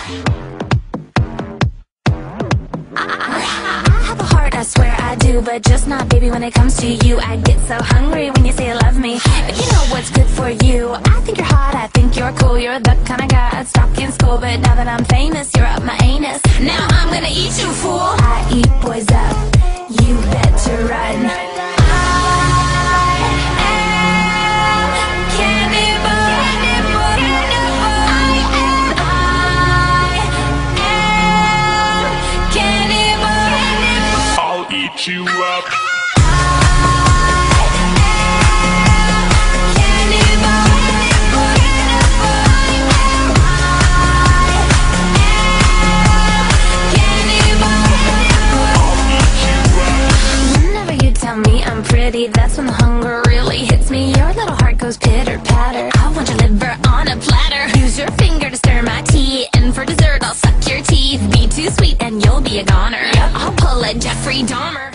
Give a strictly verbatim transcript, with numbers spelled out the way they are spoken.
have a heart, I swear I do, but just not, baby, when it comes to you. I get so hungry when you say you love me, but you know what's good for you. I think you're hot, I think you're cool. You're the kind of guy I'd stalk in school, but now that I'm famous, you're up my anus. Now I'm gonna eat you, fool. I eat boys up, you better run. Eat you up. Whenever you tell me I'm pretty, that's when the hunger really hits me. Your little heart goes pitter patter. I want your liver on a platter. Use your finger to stir my tea, and for dessert I'll suck your teeth. Be too sweet and you'll be a goner. I'll pull a Jeffrey Dahmer.